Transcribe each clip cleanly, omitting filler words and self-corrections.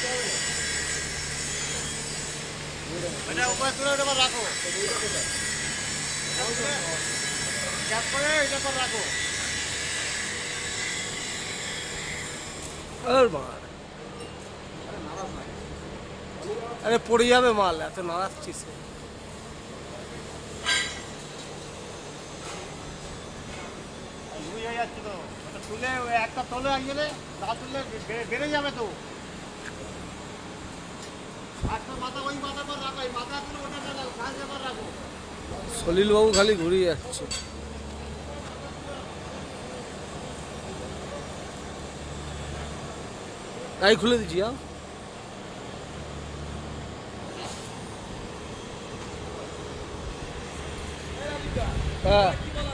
এটা উপরে তুলে ওটা রাখো, ক্যাপ করে এটা পর রাখো। আরে পড়ে যাবে মাল, এত নাড়াচ্ছিস। হয়ে যাচ্ছে তো, তুলে একটা তোলে গেলে না তুললে বেড়ে যাবে তো। একটা মাথা ওই মাথা পর রাখো, এই মাথা তুলে ওটা সাহায্য পর রাখো। সলিলবাবু খালি ঘুরিয়ে যাচ্ছে। গাড়ি খুলে দিচ্ছি। হ্যাঁ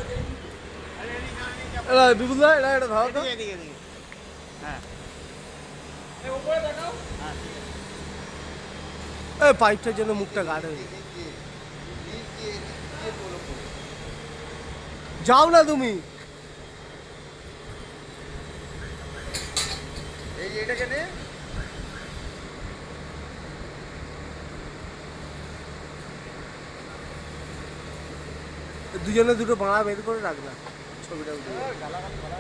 বিপুল দা, এটা এটা ধরো তো। হ্যাঁ পাইপটার জন্য মুখটা গাঢ় হয়ে যায়। যাও না তুমি। এই এটাকে নে, দুজনে দুটো বাঁড়া বের করে রাখলাম, ছবিটা উঠে